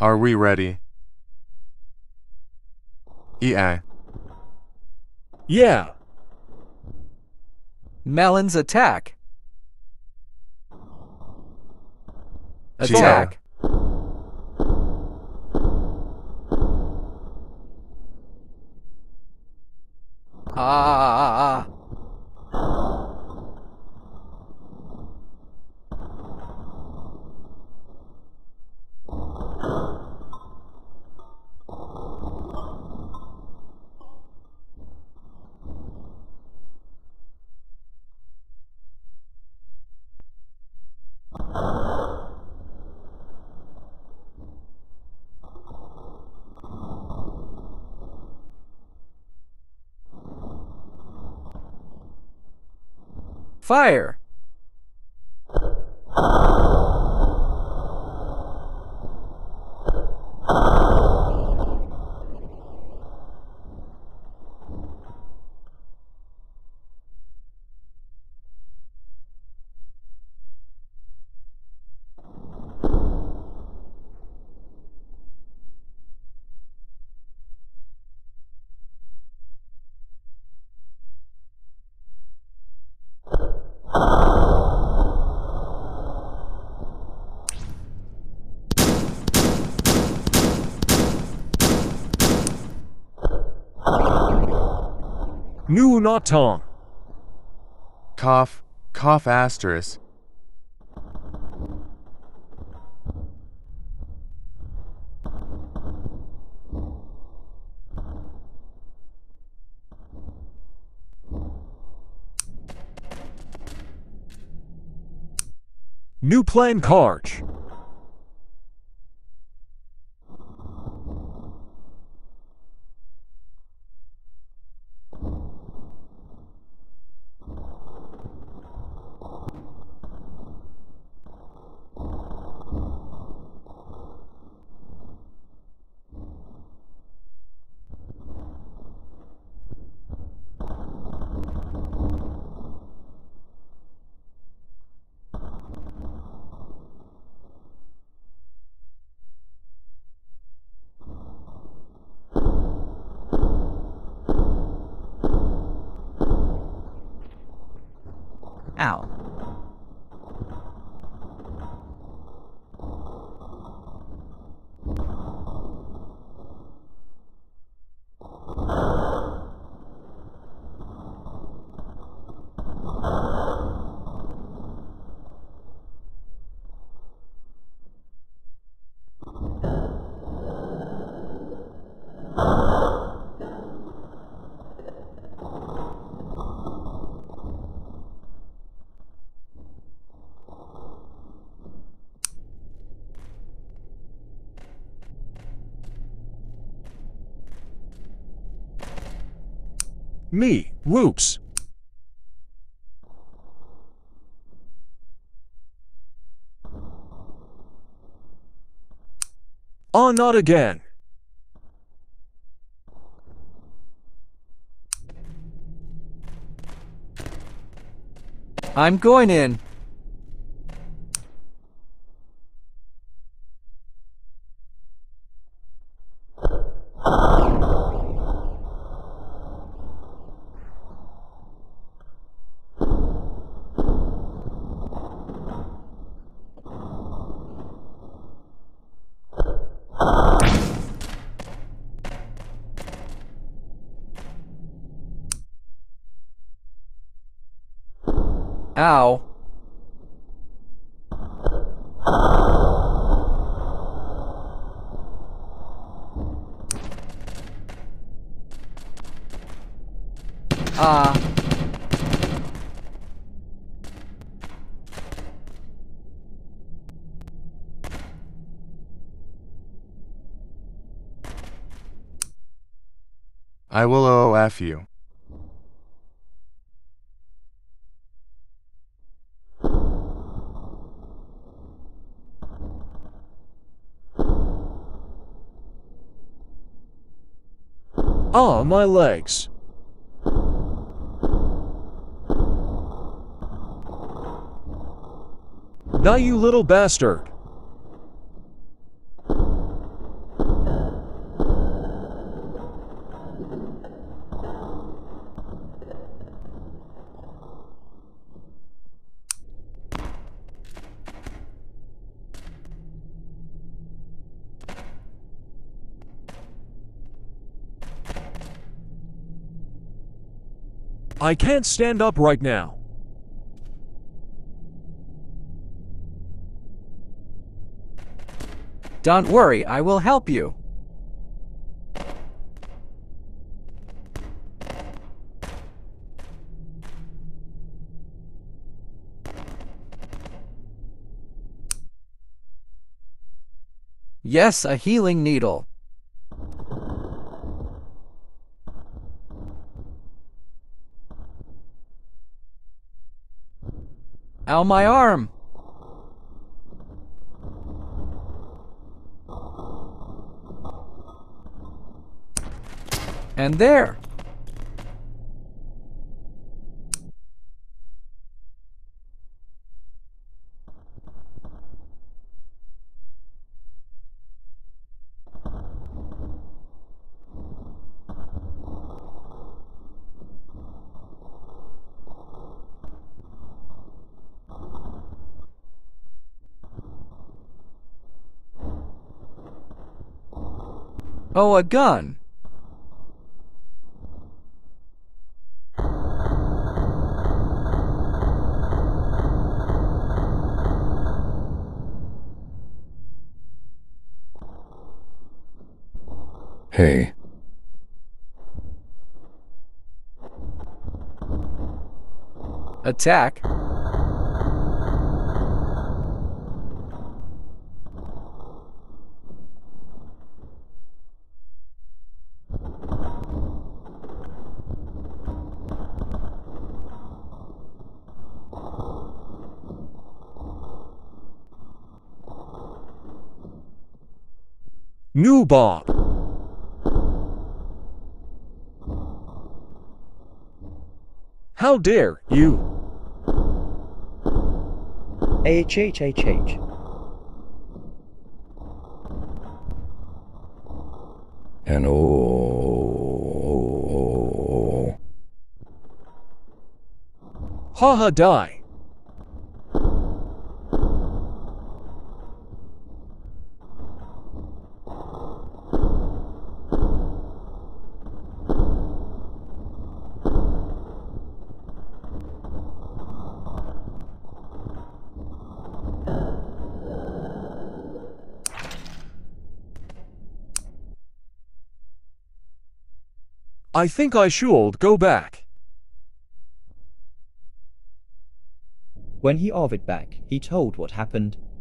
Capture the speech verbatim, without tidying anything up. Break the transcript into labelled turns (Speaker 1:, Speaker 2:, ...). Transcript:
Speaker 1: Are we ready? Yeah.
Speaker 2: Yeah.
Speaker 3: Melons attack.
Speaker 1: Gia.
Speaker 3: Attack. Ah. Fire.
Speaker 2: Nous n'entends.
Speaker 1: Cough, cough asterisk.
Speaker 2: Nous plan carge.
Speaker 3: Ow.
Speaker 2: Me, whoops. Oh, not again.
Speaker 3: I'm going in. Ow. Ah.
Speaker 1: I will O F you.
Speaker 2: Ah, my legs. Now you little bastard. I can't stand up right now.
Speaker 3: Don't worry, I will help you. Yes, a healing needle. Ow, my arm! And there! Oh, a gun!
Speaker 4: Hey.
Speaker 3: Attack!
Speaker 2: New Bob. How dare you?
Speaker 5: H H H H.
Speaker 4: And oh.
Speaker 2: Haha die. I think I should go back.
Speaker 5: When he Arvid back, he told what happened